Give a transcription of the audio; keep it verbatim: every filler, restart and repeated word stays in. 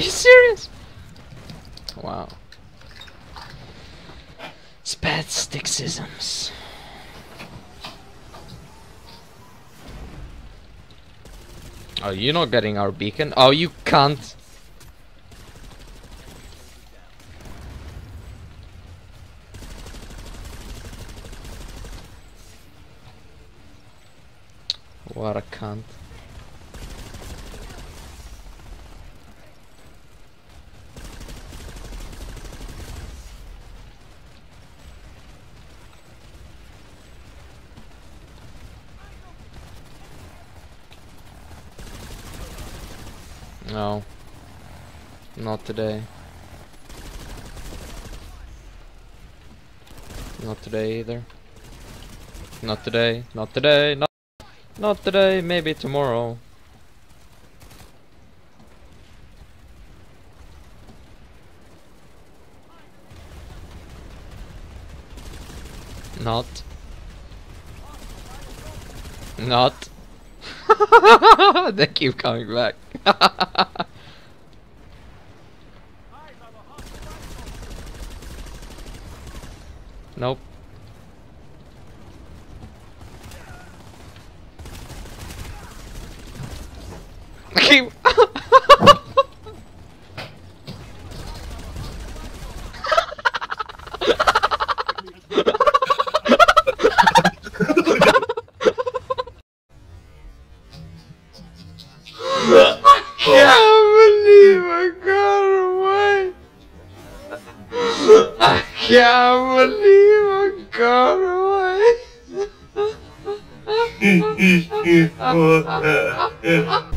you serious? Wow. Spad sticksisms. Oh, you're not getting our beacon? Oh, you can't. What a cunt. No. Not today. Not today either. Not today. Not today. Not Not today, maybe tomorrow. Not. Not. They keep coming back. Nope. Keep. I can't believe I got away. I can't believe I got away.